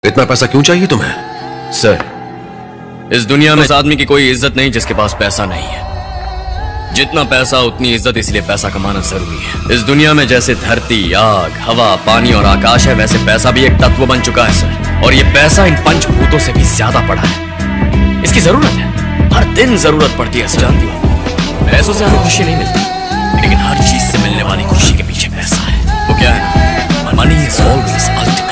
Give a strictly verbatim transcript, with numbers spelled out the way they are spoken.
इतना पैसा क्यों चाहिए तुम्हें? सर, इस दुनिया में उस आदमी की कोई इज्जत नहीं जिसके पास पैसा नहीं है। जितना पैसा उतनी इज्जत, इसलिए पैसा कमाना जरूरी है। इस दुनिया में जैसे धरती, आग, हवा, पानी और आकाश है, वैसे पैसा भी एक तत्व बन चुका है सर। और ये पैसा इन पंचभूतों से भी ज्यादा पड़ा है। इसकी जरूरत है, हर दिन जरूरत पड़ती है सर। जानती हो, पैसों से हमें खुशी नहीं मिलती, लेकिन हर चीज से मिलने वाली खुशी के पीछे पैसा है। वो क्या है ना, मनी इज ऑलवेज अल्टीमेट।